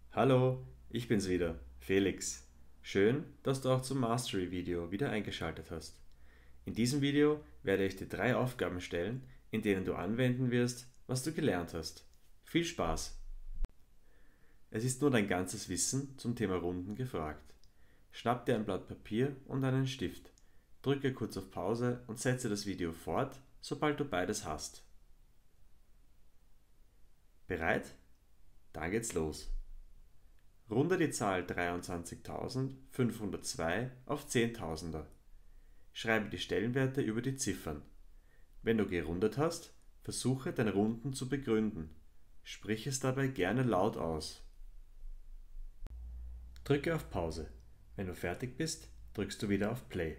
Hallo, ich bin's wieder, Felix. Schön, dass du auch zum Mastery-Video wieder eingeschaltet hast. In diesem Video werde ich dir 3 Aufgaben stellen, in denen du anwenden wirst, was du gelernt hast. Viel Spaß! Es ist nur dein ganzes Wissen zum Thema Runden gefragt. Schnapp dir ein Blatt Papier und einen Stift. Drücke kurz auf Pause und setze das Video fort, sobald du beides hast. Bereit? Dann geht's los. Runde die Zahl 23.502 auf Zehntausender. Schreibe die Stellenwerte über die Ziffern. Wenn du gerundet hast, versuche dein Runden zu begründen. Sprich es dabei gerne laut aus. Drücke auf Pause. Wenn du fertig bist, drückst du wieder auf Play.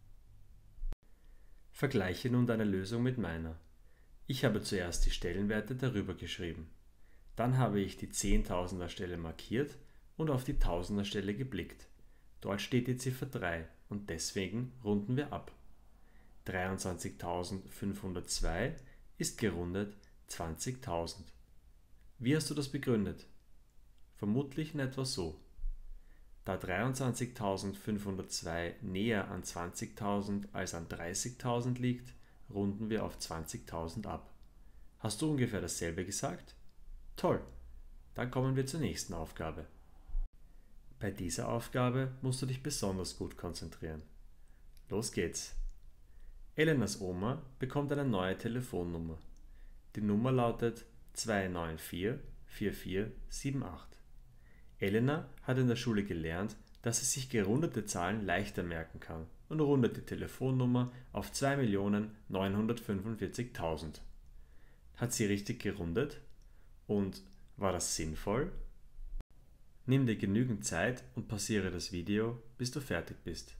Vergleiche nun deine Lösung mit meiner. Ich habe zuerst die Stellenwerte darüber geschrieben. Dann habe ich die Zehntausender Stelle markiert und auf die Tausender Stelle geblickt. Dort steht die Ziffer 3 und deswegen runden wir ab. 23.502 ist gerundet 20.000. Wie hast du das begründet? Vermutlich in etwa so. Da 23.502 näher an 20.000 als an 30.000 liegt, runden wir auf 20.000 ab. Hast du ungefähr dasselbe gesagt? Toll! Dann kommen wir zur nächsten Aufgabe. Bei dieser Aufgabe musst du dich besonders gut konzentrieren. Los geht's! Elenas Oma bekommt eine neue Telefonnummer. Die Nummer lautet 294 4478. Elena hat in der Schule gelernt, dass sie sich gerundete Zahlen leichter merken kann und rundet die Telefonnummer auf 2.945.000. Hat sie richtig gerundet? Und war das sinnvoll? Nimm dir genügend Zeit und pausiere das Video, bis du fertig bist.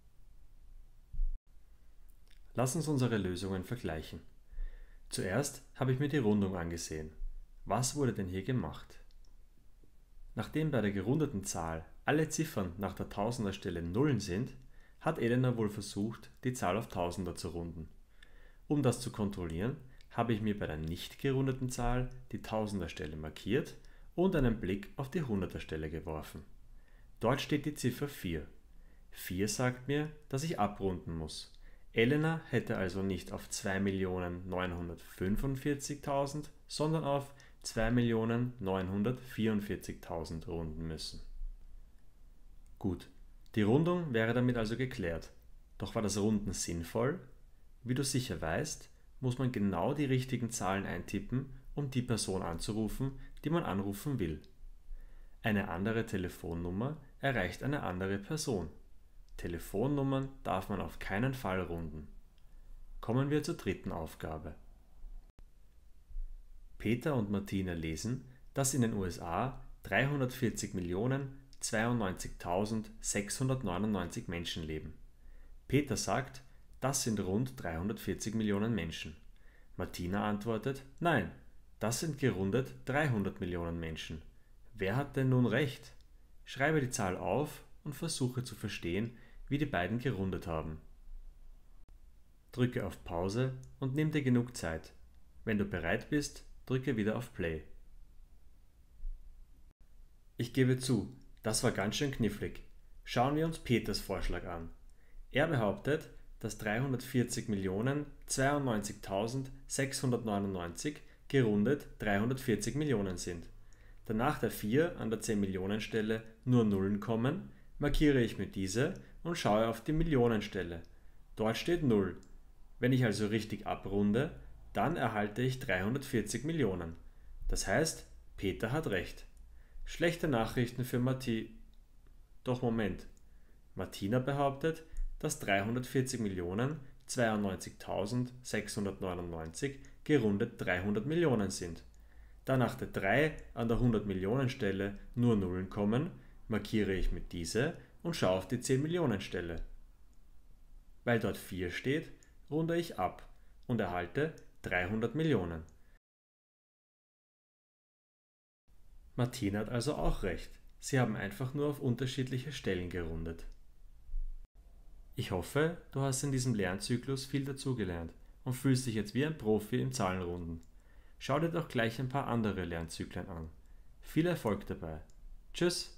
Lass uns unsere Lösungen vergleichen. Zuerst habe ich mir die Rundung angesehen. Was wurde denn hier gemacht? Nachdem bei der gerundeten Zahl alle Ziffern nach der Tausenderstelle Nullen sind, hat Elena wohl versucht, die Zahl auf Tausender zu runden. Um das zu kontrollieren, habe ich mir bei der nicht gerundeten Zahl die Tausenderstelle markiert und einen Blick auf die Hunderterstelle geworfen. Dort steht die Ziffer 4. 4 sagt mir, dass ich abrunden muss. Elena hätte also nicht auf 2.945.000, sondern auf 2.944.000 runden müssen. Gut, die Rundung wäre damit also geklärt. Doch war das Runden sinnvoll? Wie du sicher weißt, muss man genau die richtigen Zahlen eintippen, um die Person anzurufen, die man anrufen will. Eine andere Telefonnummer erreicht eine andere Person. Telefonnummern darf man auf keinen Fall runden. Kommen wir zur dritten Aufgabe. Peter und Martina lesen, dass in den USA 340.092.699 Menschen leben. Peter sagt, das sind rund 340 Millionen Menschen. Martina antwortet, nein, das sind gerundet 300 Millionen Menschen. Wer hat denn nun recht? Schreibe die Zahl auf und versuche zu verstehen, wie die beiden gerundet haben. Drücke auf Pause und nimm dir genug Zeit. Wenn du bereit bist, drücke wieder auf Play. Ich gebe zu, das war ganz schön knifflig. Schauen wir uns Peters Vorschlag an. Er behauptet, dass 340.092.699 gerundet 340 Millionen sind. Da nach der 4 an der 10 Millionen Stelle nur Nullen kommen, markiere ich mir diese und schaue auf die Millionenstelle. Dort steht 0. Wenn ich also richtig abrunde, dann erhalte ich 340 Millionen. Das heißt, Peter hat recht. Schlechte Nachrichten für Doch Moment. Martina behauptet, dass 340 Millionen 92.699 gerundet 300 Millionen sind. Da nach der 3 an der 100 Millionen Stelle nur Nullen kommen, markiere ich mit diese und schaue auf die 10 Millionen Stelle. Weil dort 4 steht, runde ich ab und erhalte 300 Millionen. Martina hat also auch recht. Sie haben einfach nur auf unterschiedliche Stellen gerundet. Ich hoffe, du hast in diesem Lernzyklus viel dazugelernt und fühlst dich jetzt wie ein Profi im Zahlenrunden. Schau dir doch gleich ein paar andere Lernzyklen an. Viel Erfolg dabei! Tschüss!